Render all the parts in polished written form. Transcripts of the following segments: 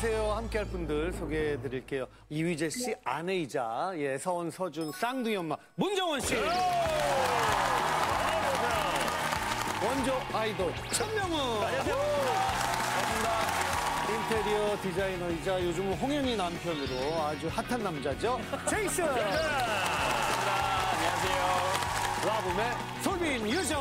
안녕하세요. 함께할 분들 소개해드릴게요. 이휘재 씨 아내이자 서원, 서준, 쌍둥이 엄마 문정원 씨. 원조 아이돌 천명훈. 안녕하세요. 반갑습니다. 인테리어 디자이너이자 요즘 홍현희 남편으로 아주 핫한 남자죠. 제이슨. 반갑습니다. 안녕하세요. 라붐의 솔빈 유정.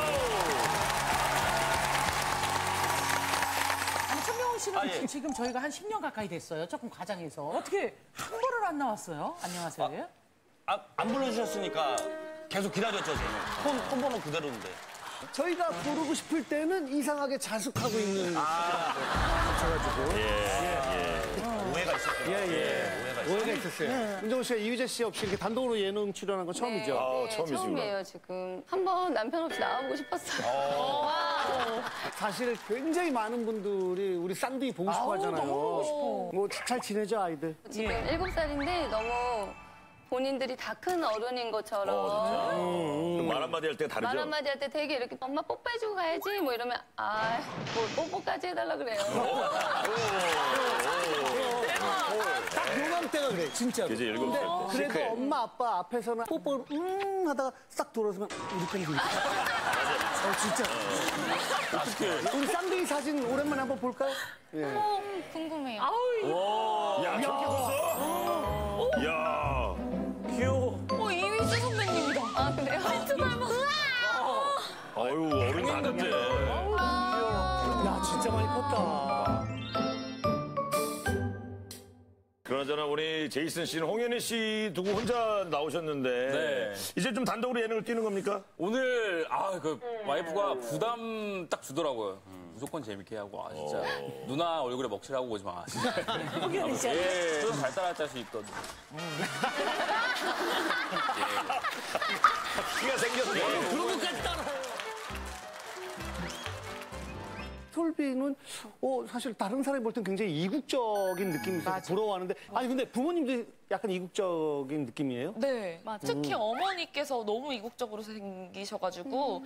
천명훈 씨는 지금 저희가 한 10년 가까이 됐어요. 조금 과장해서. 어떻게 한 번을 안 나왔어요? 안녕하세요. 안 불러주셨으니까 계속 기다렸죠, 저는. 폰 번호 그대로인데. 저희가 부르고 싶을 때는 이상하게 자숙하고 있는 시간이어가지고 오해가 있었어요. 오해가 있었어요. 문정원 씨가 이휘재 씨 없이 이렇게 단독으로 예능 출연한 건 처음이죠? 네, 처음이에요, 지금. 한번 남편 없이 나와보고 싶었어요. 사실 굉장히 많은 분들이 우리 쌍둥이 보고 싶어 하잖아요. 너무 보고 싶어. 뭐 잘 지내죠, 아이들? 지금 7살인데 너무 본인들이 다 큰 어른인 것처럼. 말 한마디 할 때 다르죠? 말 한마디 할 때 되게 이렇게 엄마 뽀뽀해주고 가야지 뭐 이러면 뭘 뽀뽀까지 해달라 그래요. 딱 요맘때가 그래, 진짜로. 이제 7살 근데 때. 그래도 시크해. 엄마, 아빠 앞에서는 뽀뽀를 하다가 싹 돌아서면 우리 편이 그렇게. 진짜. 우리 쌍둥이 사진 오랜만에 한번 볼까요? 궁금해요. 야, 저렇게 컸어? 야. 귀여워. 이휘재 선배님이다. 아, 그래요? 진짜 닮았어. 아유, 어른 다 됐네. 야, 진짜 많이 컸다. 그나저나 우리 제이슨 씨는 홍현희 씨 두고 혼자 나오셨는데 네. 이제 좀 단독으로 예능을 뛰는 겁니까? 오늘 와이프가 부담 딱 주더라고요. 무조건 재밌게 하고 진짜 누나 얼굴에 먹칠하고 오지 마. 진짜. 예, 저는 잘 따라할 자신 있거든요. 키가 생겼네. 그런 것까지 따라요. 솔빈은 사실 다른 사람이 볼 땐 굉장히 이국적인 느낌이 있어서 부러워하는데 아니 근데 부모님도 약간 이국적인 느낌이에요? 네, 특히 어머니께서 너무 이국적으로 생기셔가지고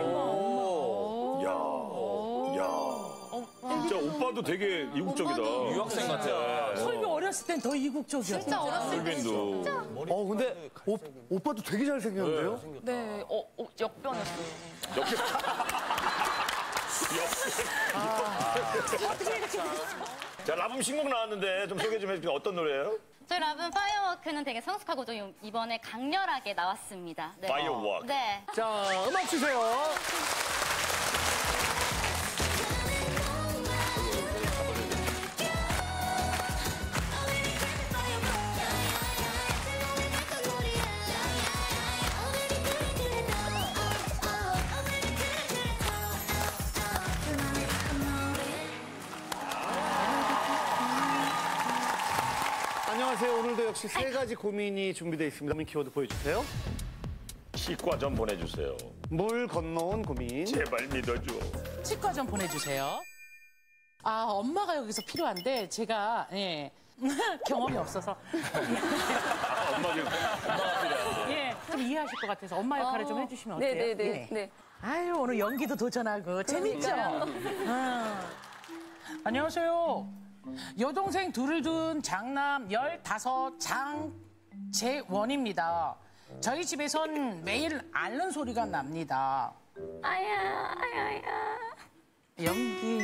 진짜 오빠도 되게 이국적이다. 유학생 같아. 솔비 어렸을 땐 더 이국적이었어. 진짜 어렸을 때 솔빈도. 근데 오빠도 되게 잘생겼는데요? 네, 역변했어요. 자, 라붐 신곡 나왔는데 좀 소개 좀 해주세요. 어떤 노래예요? 저희 라붐 파이어워크는 되게 성숙하고 좀 이번에 강렬하게 나왔습니다. 네. 파이어워크. 네. 자, 음악 주세요. 안녕하세요. 오늘도 역시 3가지 고민이 준비되어 있습니다. 고민 키워드 보여주세요. 치과 좀 보내주세요. 물 건너온 고민. 제발 믿어줘. 치과 좀 보내주세요. 엄마가 여기서 필요한데 제가 경험이 없어서 좀 이해하실 것 같아서 엄마 역할을 좀 해주시면 어때요? 네. 아유 오늘 연기도 도전하고 재밌죠? 안녕하세요. 여동생 둘을 둔 장남 15 장재원입니다. 저희 집에선 매일 앓는 소리가 납니다. 아야. 연기.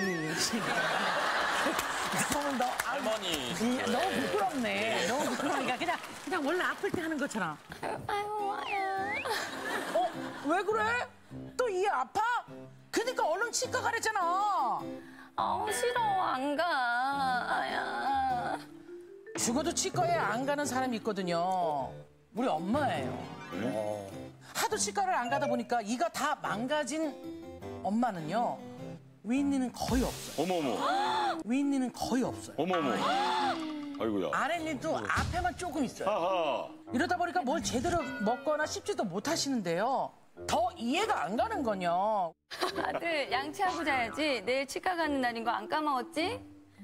너무 할머니. 너무 부끄럽네. 너무 부끄러우니까 그냥 원래 아플 때 하는 것처럼. 아야. 왜 그래? 또 이해 아파? 그러니까 얼른 치과 가랬잖아. 싫어. 안 가. 아야. 죽어도 치과에 안 가는 사람이 있거든요. 우리 엄마예요. 하도 치과를 안 가다 보니까 이가 다 망가진 엄마는요. 윗니는 거의 없어요. 어머어머. 윗니는 거의 없어요. 어머어머. 아이고야. 아랫니도 앞에만 조금 있어요. 하하. 이러다 보니까 뭘 제대로 먹거나 씹지도 못하시는데요. 더 이해가 안 가는 건요. 아들 양치하고 자야지. 내일 치과 가는 날인 거 안 까먹었지?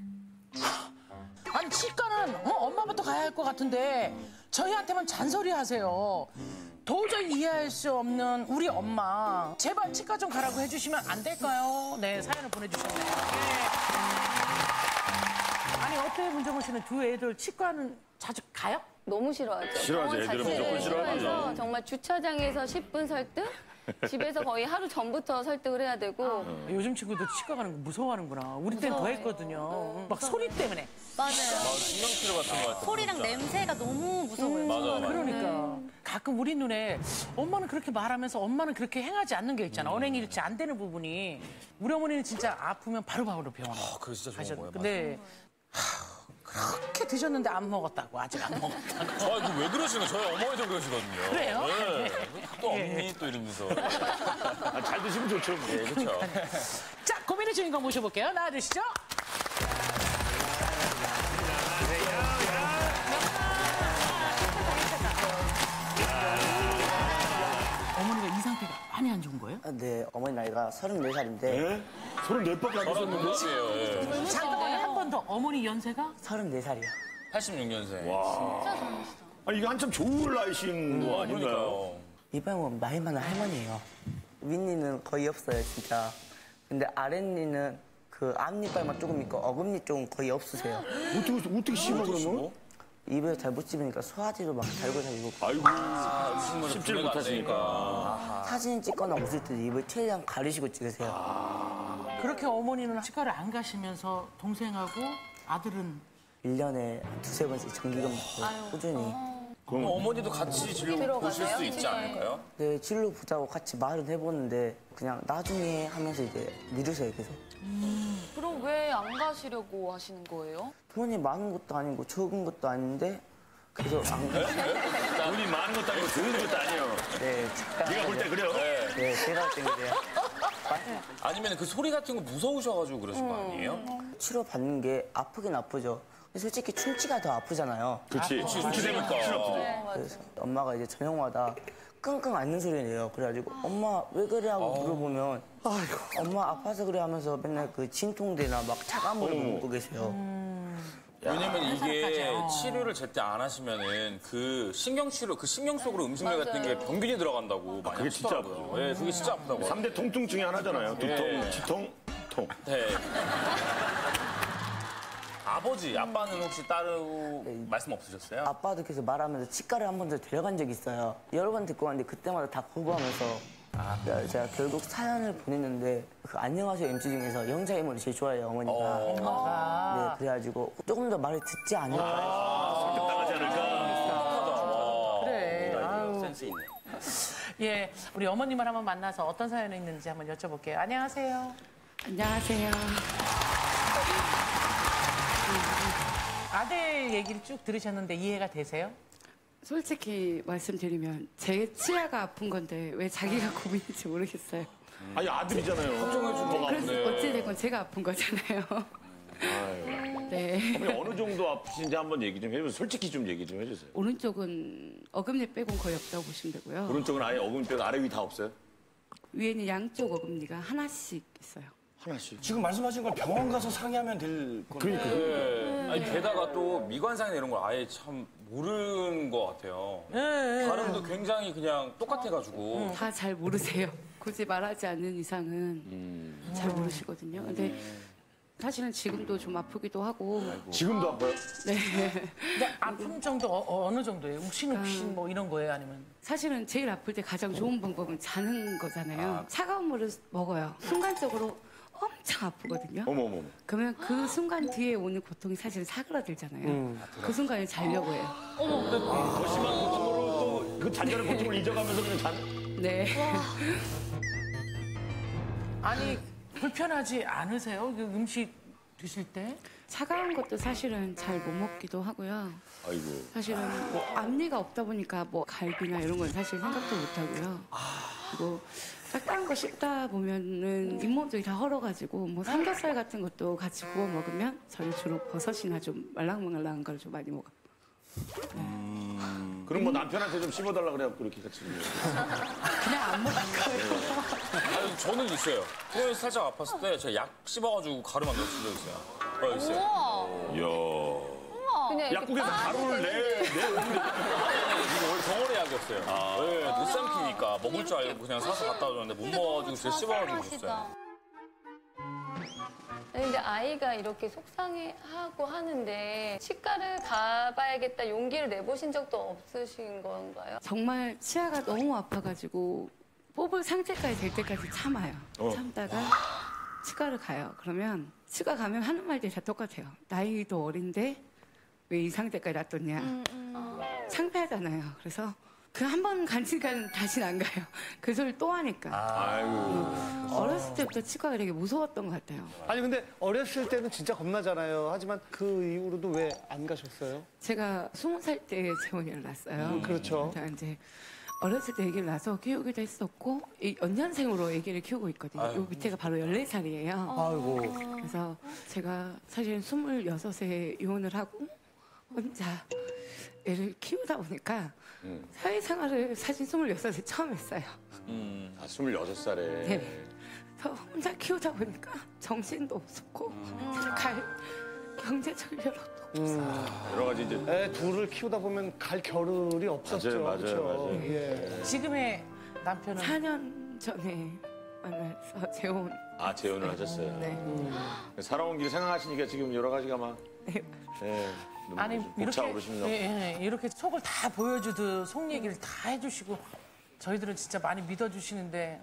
아니 치과는 엄마부터 가야 할 것 같은데 저희한테만 잔소리 하세요. 도저히 이해할 수 없는 우리 엄마. 제발 치과 좀 가라고 해주시면 안 될까요? 네, 사연을 보내주셨네요. 아니 어때요, 문정원 씨는 두 애들 치과는 자주 가요? 너무 싫어하죠. 싫어하지. 병원 애들은 자체를 무조건 싫어하죠. 싫어해서 정말 주차장에서 10분 설득? 집에서 거의 하루 전부터 설득을 해야 되고. 요즘 친구들 치과 가는 거 무서워하는구나. 우리 때는 더 했거든요. 막 소리 때문에. 맞아요. 신경치료 같은 거 같은 소리랑 냄새가 너무 무서워요. 맞아. 그러니까 가끔 우리 눈에 엄마는 그렇게 말하면서 엄마는 그렇게 행하지 않는 게 있잖아. 언행일치 안 되는 부분이. 우리 어머니는 진짜 아프면 바로바로 병원에 그거 진짜 좋은 가셨. 거예요. 근데 그렇게 드셨는데 안 먹었다고 아직 안 먹었다고. 아, 이거 왜 그러시는 거예요? 저희 어머니도 그러시거든요. 그래요? 네. 또 없니? 또 이러면서. 아, 잘 드시면 좋죠. 뭐. 네, 그렇죠. 자, 고민의 주인공 모셔볼게요. 나와주시죠. 어머니가 이 상태가 많이 안 좋은 거예요? 네, 어머니 나이가 34살인데 예? 34밖에 안 되셨는데? 서른이에요. 잠깐만요, 한 번 더. 어머니 연세가? 34살이요. 86년생. 와. 아니, 이게 한참 좋을 나이신 거 아닌가요? 그러니까요. 이번에 보면 나이 많은 할머니예요. 윗니는 거의 없어요, 진짜. 근데 아랫니는 그 앞니빨만 조금 있고 어금니 쪽은 거의 없으세요. 어떻게 씹어, 그러면? 입에 잘 못 씹으니까 소화제도 막 달고 다니고 아이고. 씹지를 못하시니까. 사진 찍거나 웃을 때도 입을 최대한 가리시고 찍으세요. 그렇게 어머니는 치과를 안 가시면서 동생하고 아들은 1년에 두세 번씩 정기금 먹고 꾸준히. 그럼 어머니도 같이 진료 보실 수 있지 않을까요? 네, 진료 보자고 같이 말은 해보는데 그냥 나중에 하면서 이제 미루세요, 계속. 그럼 왜 안 가시려고 하시는 거예요? 돈이 많은 것도 아니고 적은 것도 아닌데 계속 안 가요. 돈이 많은 것도 아니고 드는 것도 아니에요. 네, 잠깐. 네가 볼 때 그래요? 네, 제가 볼 때 그래요. 아니면 그 소리 같은 거 무서우셔가지고 그러신 거 아니에요? 치료 받는 게 아프긴 아프죠. 근데 솔직히 충치가 더 아프잖아요. 그렇지. 충치되면 훨씬 아프지. 그래서 엄마가 이제 저녁마다 끙끙 앓는 소리를 내요. 그래가지고 엄마 왜 그래 하고 물어보면 엄마 아파서 그래 하면서 맨날 그 진통제나 막 차가운 물을 먹고 계세요. 왜냐면 이게 살까지요. 치료를 제때 안 하시면은 그 신경치료, 그 신경 속으로 음식물 같은 게 병균이 들어간다고 많이 그게 진짜 하시더라고요. 아프죠. 네, 그게 진짜 아프다고. 3대 통증 중에 하나잖아요. 두통, 치통, 통. 네. 아빠는 혹시 따로 말씀 없으셨어요? 아빠도 계속 말하면서 치과를 한 번 더 데려간 적이 있어요. 여러 번 듣고 왔는데 그때마다 다 거부하면서 그래서 제가 결국 사연을 보냈는데 그 안녕하세요 MC 중에서 영자 이모를 제일 좋아해요, 어머니가. 네, 그래가지고 조금 더 말을 듣지 않을까. 설득당하지 않을까? 그래. 아유. 센스 있네. 예, 우리 어머님을 한번 만나서 어떤 사연이 있는지 한번 여쭤볼게요. 안녕하세요. 안녕하세요. 아들 얘기를 쭉 들으셨는데 이해가 되세요? 솔직히 말씀드리면 제 치아가 아픈 건데 왜 자기가 고민인지 모르겠어요. 아니, 아들이잖아요. 걱정해주고 뭐가 그래서 아프네. 어찌됐건 제가 아픈 거잖아요. 네. 어머니 어느 정도 아프신지 한번 얘기 좀 해주세요. 솔직히 좀 얘기 좀 해주세요. 오른쪽은 어금니 빼곤 거의 없다고 보시면 되고요. 오른쪽은 아예 어금니 빼고 아래 위 다 없어요? 위에는 양쪽 어금니가 하나씩 있어요. 하나씩. 지금 말씀하신 걸 병원 가서 상의하면 될 건데. 네. 아니, 게다가 또 미관상이나 이런 걸 아예 참 모르는 것 같아요. 발음도 굉장히 그냥 똑같아가지고. 다 잘 모르세요. 굳이 말하지 않는 이상은 잘 모르시거든요. 근데 사실은 지금도 좀 아프기도 하고. 지금도 아파요? 네. 근데 아픔 정도 어느 정도예요? 욱신욱신 뭐 이런 거예요? 아니면? 사실은 제일 아플 때 가장 좋은 방법은 자는 거잖아요. 차가운 물을 먹어요. 순간적으로 엄청 아프거든요. 어머. 그러면 그 순간 뒤에 오는 고통이 사실은 사그라들잖아요. 그 순간에 자려고 해요. 더 심한 고통으로 또 그 잔잔한 고통을 잊어가면서 그냥 네. 아니, 불편하지 않으세요? 그 음식 드실 때? 차가운 것도 사실은 잘 못 먹기도 하고요. 아이고. 사실은 뭐 앞니가 없다 보니까 뭐 갈비나 이런 건 사실 생각도 못 하고요. 그리고 따뜻한 거 씹다 보면은 잇몸들이 다 헐어가지고 뭐 삼겹살 같은 것도 같이 구워 먹으면 저는 주로 버섯이나 좀 말랑말랑한 걸 좀 많이 먹어요. 그럼 뭐 남편한테 좀 씹어달라 그래갖고 그렇게 같이. 그냥 안 먹을 거예요. 아니, 저는 있어요. 코에서 살짝 아팠을 때 제가 약 씹어가지고 가루 만들어서 적 있어요. 있어요. 이야. 그냥 이렇게 약국에서 가루를 내 이거 원래 덩어리 약이었어요. 네, 못 삼키니까 먹을 줄 알고 그냥 사서 갖다 줬는데 못 먹어가지고 제가 씹어가지고 줬어요. 근데 아이가 이렇게 속상해하고 하는데 치과를 가봐야겠다 용기를 내보신 적도 없으신 건가요? 정말 치아가 너무 아파가지고 뽑을 상태까지 될 때까지 참아요. 참다가 치과를 가요. 그러면 치과 가면 하는 말들이 다 똑같아요. 나이도 어린데 왜 이 상태까지 놔뒀냐. 창피하잖아요. 그래서 그 한 번 간지니까 다시는 안 가요. 그 소리 또 하니까. 아이고. 어렸을 때부터 치과가 되게 무서웠던 것 같아요. 아니 근데 어렸을 때는 진짜 겁나잖아요. 하지만 그 이후로도 왜 안 가셨어요? 제가 20살 때 재혼을 낳았어요. 그렇죠. 그러니까 이제 어렸을 때 아기를 낳아서 키우기도 했었고 이 연년생으로 아기를 키우고 있거든요. 요 밑에가 바로 14살이에요. 아이고. 그래서 제가 사실 26에 이혼을 하고 혼자 애를 키우다 보니까 사회생활을 사실 26에 처음 했어요. 아, 26살에. 네. 그래서 혼자 키우다 보니까 정신도 없었고 갈 경제적 여력도 없어요. 여러 가지 이제. 애 둘을 키우다 보면 갈 겨를이 없었죠. 맞아요, 그렇죠? 맞아요. 예. 지금의 남편은 4년 전에 만나서 재혼. 아, 재혼을 하셨어요. 네. 살아온 길 생각하시니까 지금 여러 가지가 막. 네. 예. 아니 이렇게 벅차오르시는 이렇게 속을 다 보여주듯 속 얘기를 다 해주시고 저희들은 진짜 많이 믿어주시는데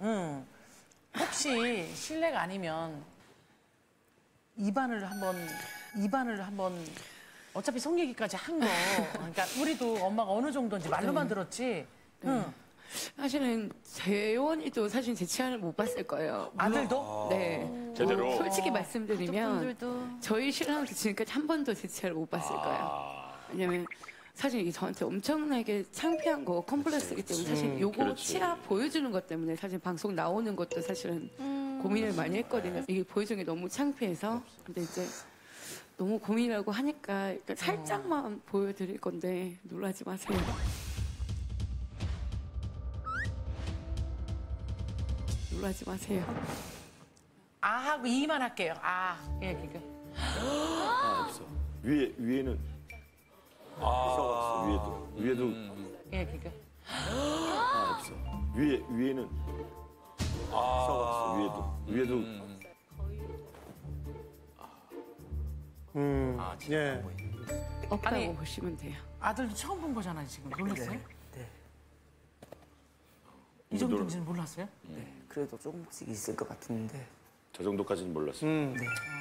혹시 실례가 아니면 입안을 한번 어차피 속 얘기까지 한 거 그러니까 우리도 엄마가 어느 정도인지 말로만 들었지. 사실은 재원이도 사실 제 치아를 못 봤을 거예요. 아들도? 네. 제대로? 솔직히 말씀드리면 가족분들도. 저희 신랑도 지금까지 한 번도 제 치아를 못 봤을 거예요. 왜냐면 사실 이게 저한테 엄청나게 창피한 거 컴플렉스이기 때문에 사실 요거 그렇지. 치아 보여주는 것 때문에 사실 방송 나오는 것도 사실은 고민을 많이 했거든요. 이게 보여주는 게 너무 창피해서. 근데 이제 너무 고민이라고 하니까 살짝만 보여드릴 건데 놀라지 마세요. 놀라지 마세요. 아 하고 이만 할게요. 아 예, 그러니까. 위에는. 아. 위에도. 예, 그러니까. 없어. 위에는. 위에도. 예. 없다고 아니, 보시면 돼요. 아들도 처음 본 거잖아요, 지금. 놀랐어요? 네. 이 정도인지는 몰랐어요? 네. 그래도 조금씩 있을 것 같은데. 저 정도까지는 몰랐어요. 네.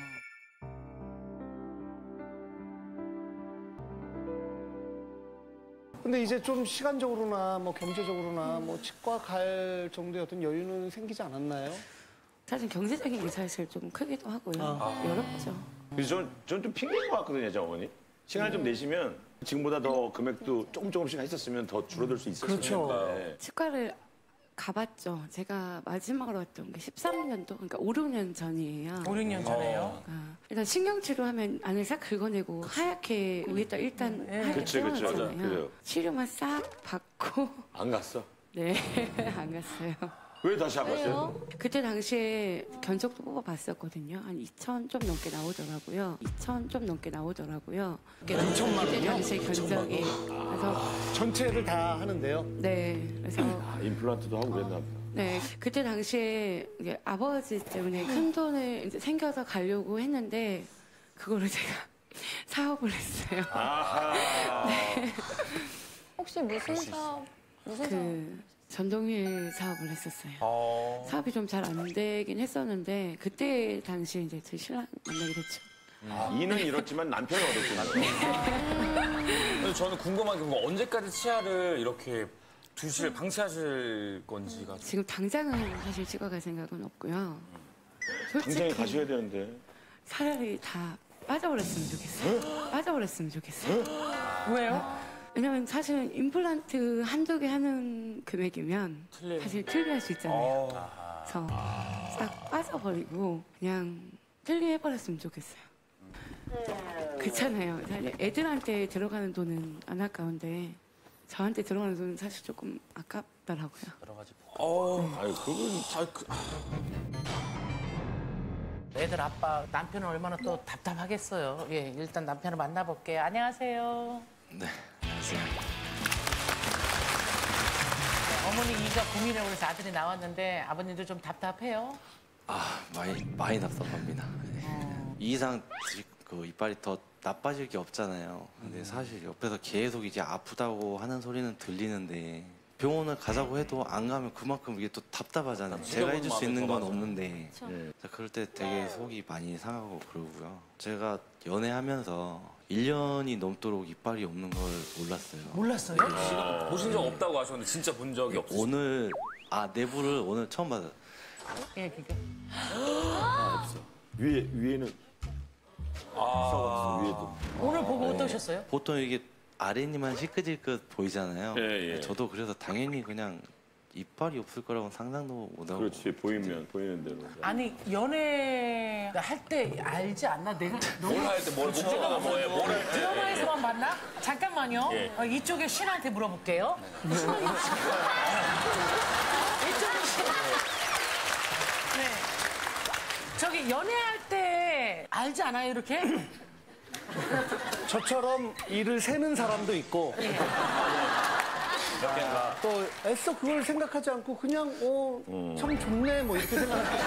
근데 이제 좀 시간적으로나 뭐 경제적으로나 뭐 치과 갈 정도의 어떤 여유는 생기지 않았나요? 사실 경제적인 게 사실 좀 크기도 하고요. 어렵죠. 그래서 저는 좀 핑계인 것 같거든요, 저 어머니. 시간을 좀 내시면 지금보다 더 금액도 조금씩 했었으면 더 줄어들 수 있었을 그렇죠. 텐데. 치과를 가봤죠. 제가 마지막으로 왔던 게 13년도, 그러니까 5, 6년 전이에요. 5, 6년 전에요. 일단 신경치료하면 안을 싹 긁어내고 하얗게 위에다 일단 하얗게 그치, 그치, 맞아. 떼어놨잖아요. 그래요. 치료만 싹 받고 안 갔어? 네, 안 갔어요. 왜 다시 안 갔어요? 그때 당시에 견적도 뽑아봤었거든요. 한 2천 좀 넘게 나오더라고요. 2천 좀 넘게 나오더라고요. 2천만 그때 원이요? 당시에 견적이. 그래서 전체를 다 하는데요. 네, 그래서 아, 임플란트도 하고 그랬나 보다. 네, 그때 당시에 이제 아버지 때문에 큰 돈을 이제 생겨서 가려고 했는데 그거를 제가 사업을 했어요. 아하. 혹시 무슨 사업? 무슨 사업? 그 전동휠 사업을 했었어요. 사업이 좀 잘 안 되긴 했었는데 그때 당시에 이제 제 신랑 만나게 됐죠. 이는 잃었지만 남편이 얻었군요. 근데 저는 궁금한 게 뭔가 언제까지 치아를 이렇게 두실, 방치하실 건지가. 지금 당장은 사실 치과 갈 생각은 없고요. 당장에 솔직히 가셔야 되는데. 차라리 다 빠져버렸으면 좋겠어요. 빠져버렸으면 좋겠어요. 왜요? 왜냐면 사실은 임플란트 한두 개 하는 금액이면 사실 틀리할 수 있잖아요. 그래서 딱 빠져버리고 그냥 틀리해버렸으면 좋겠어요. 그렇잖아요. 사실 애들한테 들어가는 돈은 안 아까운데 저한테 들어가는 돈은 사실 조금 아깝더라고요. 여러 가지. 아유, 그건. 애들 아빠 남편은 얼마나 또 답답하겠어요. 예, 일단 남편을 만나볼게요. 안녕하세요. 네, 안녕하세요. 어머니 이가 고민이라고 해서 아들이 나왔는데 아버님도 좀 답답해요? 아, 많이 답답합니다. 네. 이 이상 그 이빨이 더 나빠질 게 없잖아요. 근데 사실 옆에서 계속 이제 아프다고 하는 소리는 들리는데 병원을 가자고 해도 안 가면 그만큼 이게 또 답답하잖아요. 제가 해줄 수 있는 건 없는데 그럴 때 되게 속이 많이 상하고 그러고요. 제가 연애하면서 1년이 넘도록 이빨이 없는 걸 몰랐어요. 몰랐어요? 보신 적 없다고 하셨는데 진짜 본 적이 없어요. 오늘 내부를 오늘 처음 받았어요. 예, 그러니까. 없어. 위에는 썩었어. 위에도. 오늘 보고 어떠셨어요? 보통 이게 아랫니만 시끌시끌 보이잖아요. 예. 저도 그래서 당연히 그냥 이빨이 없을 거라고 상상도 못하고. 그렇지. 보이는 대로. 아니 연애 할 때 알지 않나? 내가 뭘 할 때 목표가 뭐예요? 뭘 할 때? 드라마에서만 봤나? 잠깐만요. 예. 이쪽에 신한테 물어볼게요. 이쪽에 신. 네. 저기 연애할 때 알지 않아요 이렇게? 저처럼 일을 세는 사람도 있고 또 애써 그걸 생각하지 않고 그냥 참 좋네 뭐 이렇게 생각하는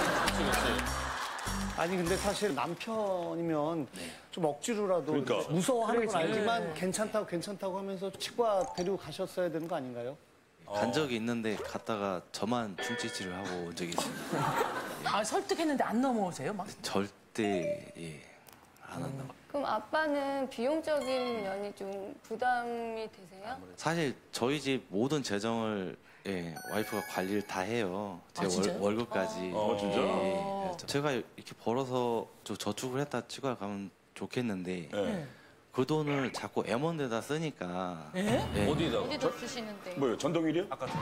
아니 근데 사실 남편이면 좀 억지로라도 그러니까. 무서워하는 건 알지만 괜찮다고 하면서 치과 데리고 가셨어야 되는 거 아닌가요? 간 적이 있는데 갔다가 저만 중치치를 하고 온 적이 있습니다. 아 설득했는데 안 넘어오세요 막? 절대 안 한다. 그럼 아빠는 비용적인 면이 좀 부담이 되세요? 사실 저희 집 모든 재정을 와이프가 관리를 다 해요. 제 월급까지. 진짜? 그래서 제가 이렇게 벌어서 좀 저축을 했다 치과 가면 좋겠는데 그 돈을 자꾸 M1데다 쓰니까. 어디다? 어디다 쓰시는데? 뭐요? 전동일이요?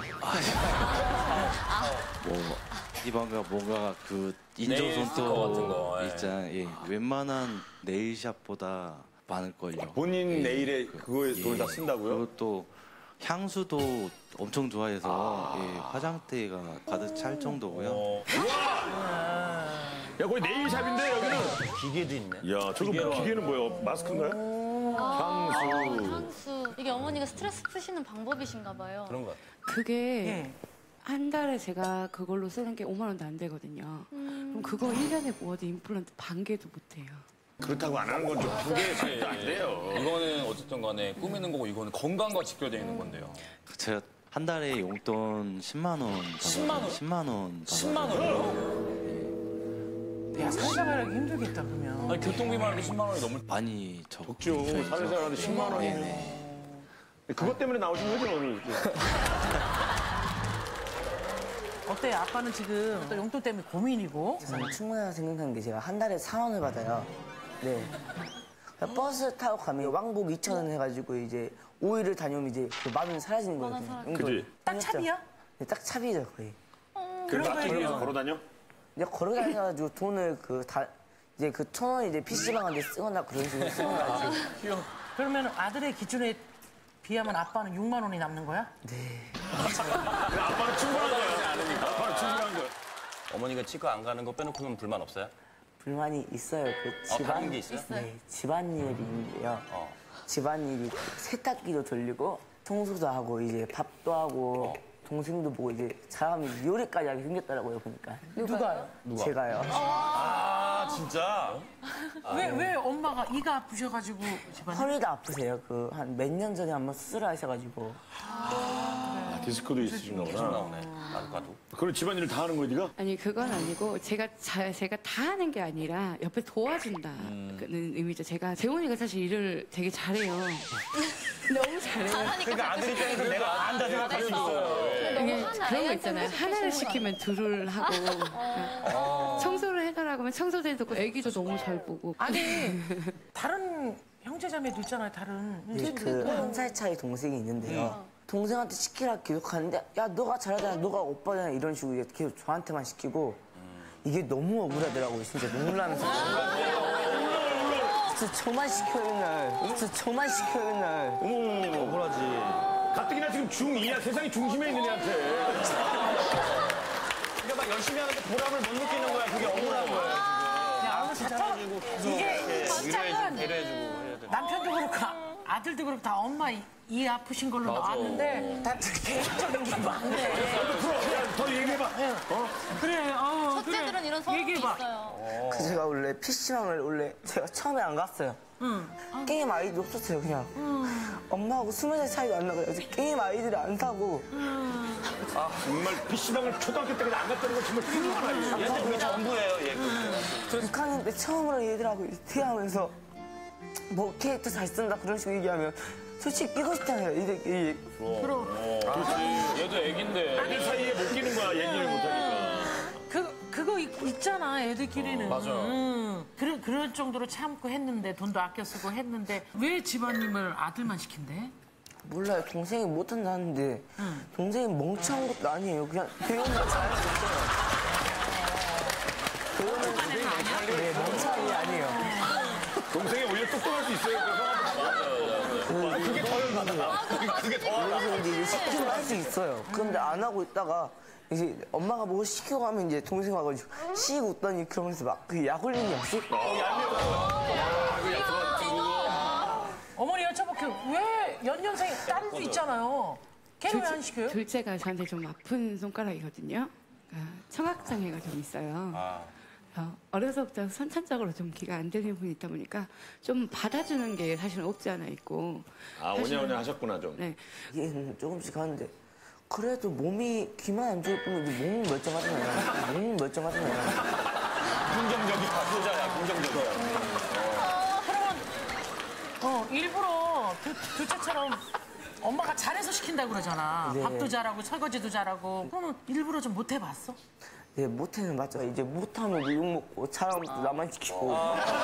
뭔가 그 네일 스티커 같은 인조손톱 거, 있잖아요. 웬만한 네일샵보다 많을걸요. 본인 내일에 그거에 돈을 다 쓴다고요? 그것도 향수도 엄청 좋아해서 화장대가 가득 찰 정도고요. 야, 거기 네일샵인데 여기는. 기계도 있네. 야, 저거 기계는 뭐예요? 마스크인가요? 향수. 향수. 이게 어머니가 스트레스 푸시는 방법이신가 봐요. 그런 거 같아. 그게 한 달에 제가 그걸로 쓰는 게 5만 원도 안 되거든요. 그럼 그거 1년에 모아도 임플란트 반 개도 못 해요. 그렇다고 안 하는 건 좀 그게 안 돼요. 이거는 어쨌든 간에 꾸미는 거고 이거는 건강과 직결되어 있는 건데요. 제가 한 달에 용돈 10만 원. 10만 원? 10만 원. 10만 원이요? 야 사회생활하기 힘들겠다 그러면. 아니 교통비만 해도 10만 원이 넘을 많이 적죠. 사회생활하는데 10만 원이면. 그것 때문에 나오신 거죠, 오늘? 어때? 아빠는 지금 또 용돈 때문에 고민이고. 저는 충분하다고 생각하는 게 제가 한 달에 4만 원을 받아요. 네. 그러니까 버스 타고 가면 왕복 2,000원 해가지고 이제 5일을 다녀오면 이제 그 만 원이 사라지는 거거든요. 그지? 딱 차비야? 네, 딱 차비죠 거의. 그래서 아침에 걸어 다녀? 이제 걸어다녀가지고 돈을 이제 그 1,000원 이제 PC방 한테 쓰거나 그런 식으로 쓰는 거지. 그러면 아들의 기준에 비하면 아빠는 6만 원이 남는 거야? 아빠는 충분한 거야. 아빠는 충분한 거야. 어머니가 치과 안 가는 거 빼놓고는 불만 없어요? 불만이 있어요. 그 다른 게 있어요? 네, 집안일인데요. 집안일이 세탁기도 돌리고 청소도 하고 이제 밥도 하고 동생도 보고 이제 잘하면 요리까지 하게 생겼더라고요 보니까. 누가요? 제가요. 아, 진짜? 왜 엄마가 이가 아프셔가지고 집안에? 허리도 아프세요. 그 한 몇 년 전에 한번 수술을 하셔가지고. 디스크도 있으신가 보다. 나오네. 나도 가도. 그럼 집안일을 다 하는 거야, 네가? 아니 그건 아니고 제가 다 하는 게 아니라 옆에 도와준다는 의미죠. 제가 재훈이가 사실 일을 되게 잘해요. 너무 잘해요. 그러니까 아들 입장에서 내가 안다 생각할 수 있어요. 이게 그런 거 있잖아요. 하나를 시키면 둘을 하고 청소를 해달라고 하면 청소도 해놓고 애기도 너무 잘 보고. 아니 다른 형제자매도 있잖아요. 다른. 네, 그 한 살 차이 동생이 있는데요. 동생한테 시키라 계속 하는데 야 너가 잘하잖아, 너가 오빠잖아 이런 식으로 계속 저한테만 시키고 이게 너무 억울하더라고요. 진짜 눈물 나면서. 진짜 저만 시켜요 맨날. 진짜 저만 시켜요 맨날. 억울하지. 가뜩이나 지금 중2야. 세상이 중심에 있는 애한테. 그러니까 막 열심히 하는데 보람을 못 느끼는 거야. 그게 억울한 거야. 이게 시작은 배려해주고 해야 돼. 남편도 그렇고 아들도 그렇고 다 엄마 이 아프신 걸로 나왔는데 다 개인적인 게 많네. 더 얘기해봐. 그래. 첫째들은 이런 소름이 얘기해봐. 있어요. 그 제가 원래 PC방을 원래 제가 처음에 안 갔어요. 게임 아이디 없었어요, 그냥. 엄마하고 20살 차이도 안 나고요. 게임 아이디를 안 사고. 아, 정말 PC방을 초등학교 때까지 안 갔다는 건 정말 훌륭한 아이예요. 얘한테 그게 전부예요, 얘. 6학년 때 처음으로 얘들하고 대화하면서 뭐 캐릭터 잘 쓴다 그런 식으로 얘기하면 솔직히 끼고 싶잖아요, 얘들끼리. 그렇지. 얘도 애긴데. 애들 사이에 못 끼는 거야, 얘기를 못 하니까. 그거 있잖아, 애들끼리는. 맞아요. 그럴 정도로 참고 했는데, 돈도 아껴 쓰고 했는데, 왜 집안님을 아들만 시킨대? 몰라요, 동생이 못한다는데 동생이 멍청한 것도 아니에요. 그냥 배우면 잘할 수 있어요. 배우면 네, 멍청한 게 아니에요. 동생이 오히려 똑똑할 수 있어요. 그래서 그게 더 열받아. 그게 더 열받아. 그래서 이제 시키면 할 수 있어요. 그런데 안 하고 있다가 이제 엄마가 뭐 시키고 하면 이제 동생 와가지고 씩 웃더니 그러면서 막 그 약 올리는 역시 어머니 여쭤볼게요. 왜 연년생 딸도 있잖아요. 걔는 왜 안 시켜요? 둘째가 저한테 좀 아픈 손가락이거든요. 그러니까 청각장애가 좀 있어요. 어려서부터 선천적으로 좀 귀가 안 들리는 분이 있다 보니까 좀 받아주는 게 사실은 없지 않아 있고. 아, 오냐오냐 하셨구나, 좀. 네. 얘는 조금씩 하는데 그래도 몸이 귀만 안 좋을 뿐이지 몸은 멀쩡하잖아요. 몸은 멀쩡하잖아요. 긍정적이야, 효자야, 긍정적이야. 그러면 일부러 둘째처럼 엄마가 잘해서 시킨다고 그러잖아. 네. 밥도 잘하고 설거지도 잘하고. 그러면 일부러 좀 못 해봤어? 네, 못해는 맞죠. 이제 못하면 욕 먹고 잘하면 또 나만 시키고.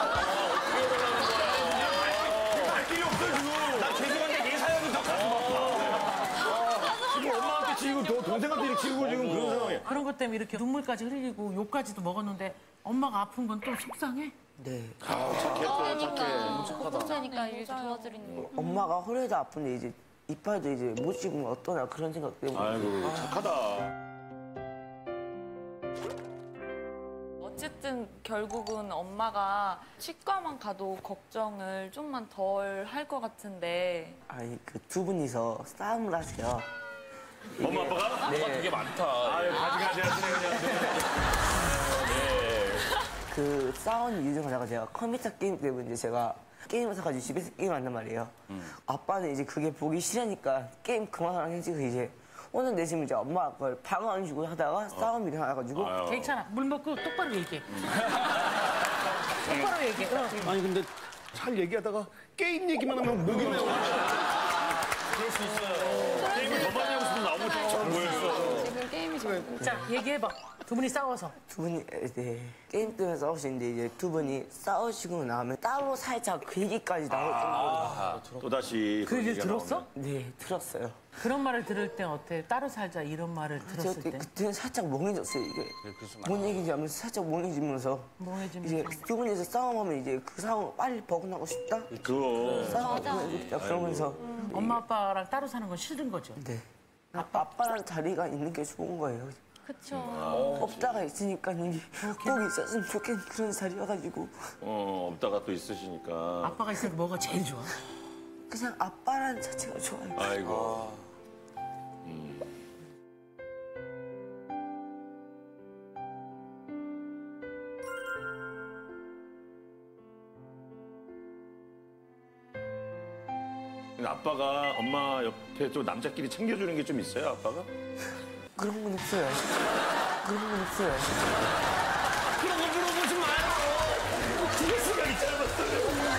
할 길이 없어, 지금. 나 죄송한데 얘 사연이 더 가슴 아파. 지금 엄마한테 치고 동생한테 치고 지금 그런 상황이야. 그런 것 때문에 이렇게 눈물까지 흘리고 욕까지도 먹었는데 엄마가 아픈 건 또 속상해? 네. 공동체니까 이렇게 도와드리는 거. 엄마가 허리도 아픈데 이제 이빨도 이제 못 씹으면 어떠나 그런 생각 때문에. 아이고, 착하다. 어쨌든 결국은 엄마가 치과만 가도 걱정을 좀만 덜 할 것 같은데. 아니 그 두 분이서 싸움을 하세요. 엄마, 아빠가? 네. 되게 많다. 아유, 가지가지 하시네, 그냥. 그 싸운 이유 중 하나가 제가 컴퓨터 게임 때문에 이제 제가 게임을 사가지고 집에서 게임한단 말이에요. 아빠는 이제 그게 보기 싫으니까 게임 그만하라고 해지고 이제 오늘 내시면 이제 엄마 그걸 방어 안 주고 하다가 싸움이 일어나가지고 괜찮아. 물 먹고 똑바로 얘기해. 똑바로 얘기해. 아니 근데 잘 얘기하다가 게임 얘기만 하면 목이 메워. 그럴 수 있어요. 게임을 더 많이 하고 싶으면 나오고 처럼 보였어. 지금 게임이 좀. 자, 얘기해봐. 두 분이 싸워서. 두 분이 네, 게임 때문에 싸우시는데 이제 두 분이 싸우시고 나면 따로 살짝 그 얘기까지 나올 정도로. 또다시. 그 얘기를 들었어? 네, 들었어요. 그런 말을 들을 때 어때? 따로 살자 이런 말을 들었을 제가 때. 그때는 살짝 멍해졌어요, 이게. 뭔 얘기인지 하면서 살짝 멍해지면서. 멍해지면서. 이제 두 분이서 싸움하면 이제 그 상황 빨리 벗어나고 싶다? 그거. 싸움하고 싶다. 그러면서. 엄마 아빠랑 따로 사는 건 싫은 거죠? 네. 아빠랑 자리가 있는 게 좋은 거예요. 그쵸. 없다가 있으니까 이게 꼭 있었으면 좋겠는 그런 자리여가지고. 없다가 또 있으시니까. 아빠가 있으니까 뭐가 제일 좋아? 그냥 아빠라는 자체가 좋아요. 아이고. 아빠가 엄마 옆에 또 남자끼리 챙겨주는 게 좀 있어요, 아빠가? 그런 건 없어요. 그런 건 없어요. 그런 거 물어보지 마요! 그게 시간이 짧았어요.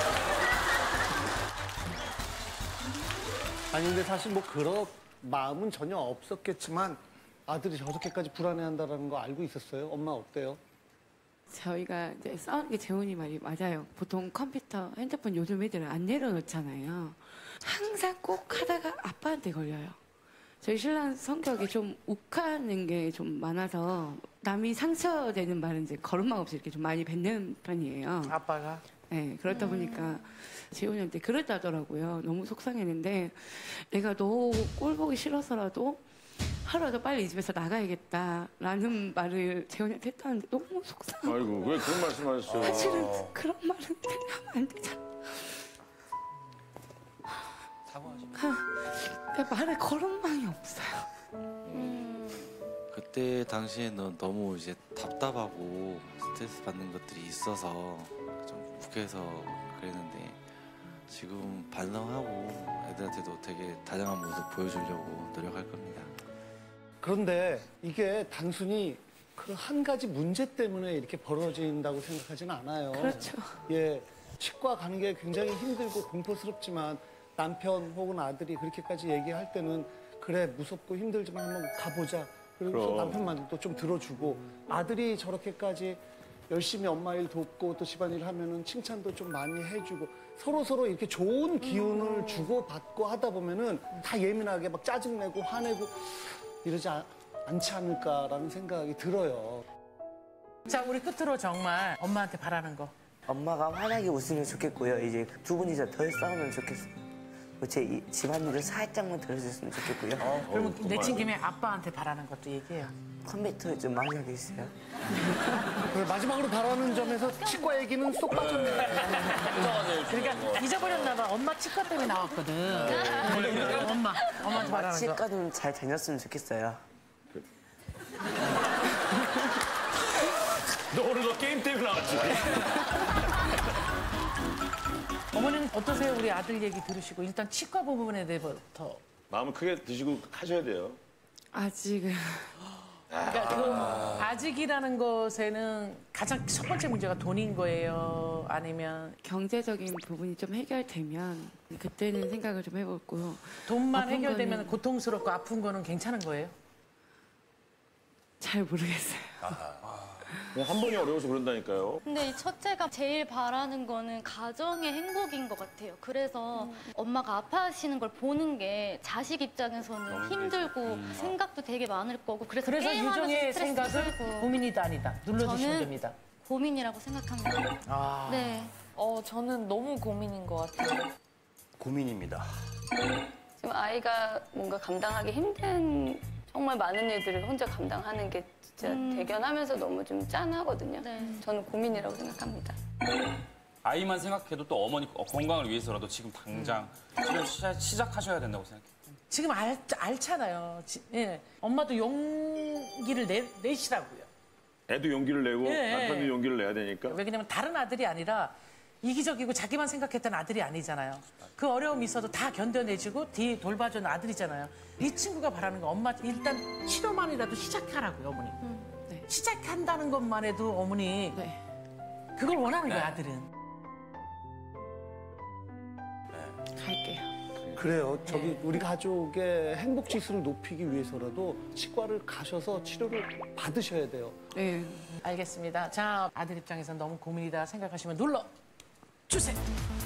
아니 근데 사실 뭐 그런 마음은 전혀 없었겠지만 아들이 저렇게까지 불안해한다는 거 알고 있었어요? 엄마 어때요? 저희가 이제 싸우는 게 재훈이 말이 맞아요. 보통 컴퓨터, 핸드폰 요즘 애들은 안 내려놓잖아요. 항상 꼭 하다가 아빠한테 걸려요. 저희 신랑 성격이 좀 욱하는 게 좀 많아서 남이 상처되는 말은 이제 거름망 없이 이렇게 좀 많이 뱉는 편이에요. 아빠가? 네, 그렇다 보니까 재훈이한테 그랬다더라고요. 너무 속상했는데 내가 너 꼴 보기 싫어서라도 하루라도 빨리 이 집에서 나가야겠다라는 말을 재훈이한테 했다는데 너무 속상하고. 아이고, 왜 그런 말씀 하셨어요? 사실은 그런 말은 하면 안 되잖아. 사과하지. 내 말에 거름망이 없어요. 그때 당시에는 너무 이제 답답하고 스트레스 받는 것들이 있어서 좀 욱해서 그랬는데 지금 반성하고 애들한테도 되게 다정한 모습 보여주려고 노력할 겁니다. 그런데 이게 단순히 그 한 가지 문제 때문에 이렇게 벌어진다고 생각하지는 않아요. 그렇죠. 예, 치과 가는 게 굉장히 힘들고 공포스럽지만 남편 혹은 아들이 그렇게까지 얘기할 때는 그래 무섭고 힘들지만 한번 가보자. 그리고 그럼. 남편 말도 좀 들어주고 아들이 저렇게까지 열심히 엄마 일 돕고 또 집안일 하면은 칭찬도 좀 많이 해주고 서로 이렇게 좋은 기운을 주고 받고 하다 보면은 다 예민하게 막 짜증내고 화내고 이러지 않지 않을까라는 생각이 들어요. 자, 우리 끝으로 정말 엄마한테 바라는 거. 엄마가 환하게 웃으면 좋겠고요. 이제 두 분이서 덜 싸우면 좋겠어요. 제 집안일을 살짝만 덜 해줬으면 좋겠고요. 그러면 내친 김에 아빠한테 바라는 것도 얘기해요. 컴퓨터에 좀 많이 하게 있어요. 그래, 마지막으로 바라는 점에서 치과 얘기는 쏙 빠졌네. 그러니까 잊어버렸나 봐. 엄마 치과 때문에 나왔거든. 엄마한테 바라는 거. 치과 좀 잘 다녔으면 좋겠어요. 너 오늘 너 게임 때문에 나왔지? 어머니는 어떠세요? 우리 아들 얘기 들으시고 일단 치과 부분에 대해서부터. 마음을 크게 드시고 하셔야 돼요. 아직은 그러니까 그 아직이라는 것에는 가장 첫 번째 문제가 돈인 거예요? 아니면 경제적인 부분이 좀 해결되면 그때는 생각을 좀 해보고 돈만 아픈 해결되면 거는- 고통스럽고 아픈 거는 괜찮은 거예요? 잘 모르겠어요. 한 번이 어려워서 그런다니까요. 근데 이 첫째가 제일 바라는 거는 가정의 행복인 것 같아요. 그래서 엄마가 아파하시는 걸 보는 게 자식 입장에서는 힘들고 생각도 되게 많을 거고 그래서 게임하면서 유정의 스트레스 생각은 풀고. 고민이다 아니다 눌러주시면 저는 됩니다. 고민이라고 생각합니다. 아. 네. 저는 너무 고민인 것 같아요. 고민입니다. 지금 아이가 뭔가 감당하기 힘든 정말 많은 일들을 혼자 감당하는 게 진짜 대견하면서 너무 좀 짠하거든요. 네. 저는 고민이라고 생각합니다. 아이만 생각해도 또 어머니 건강을 위해서라도 지금 당장 치료 시작하셔야 된다고 생각해요. 지금 알잖아요. 예. 엄마도 용기를 내시라고요. 애도 용기를 내고 예. 남편도 용기를 내야 되니까. 왜냐면 다른 아들이 아니라 이기적이고 자기만 생각했던 아들이 아니잖아요. 그 어려움이 있어도 다 견뎌내주고 뒤에 돌봐주는 아들이잖아요. 이 친구가 바라는 거 엄마 일단 치료만이라도 시작하라고요, 어머니. 네. 시작한다는 것만 해도 어머니 네. 그걸 원하는 거예요, 아들은. 갈게요. 그래요. 저기 우리 가족의 행복 지수를 높이기 위해서라도 치과를 가셔서 치료를 받으셔야 돼요. 네. 알겠습니다. 자, 아들 입장에서 너무 고민이다 생각하시면 눌러 주세요.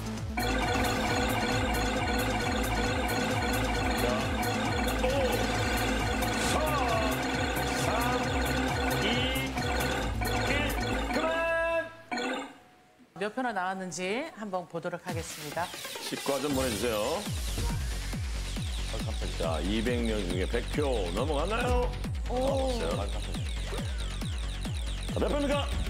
1, 몇 표나 나왔는지 한번 보도록 하겠습니다. 치과 좀 보내주세요. 자, 200명 중에 100표 넘어갔나요? 없어요. 자, 몇 표입니까?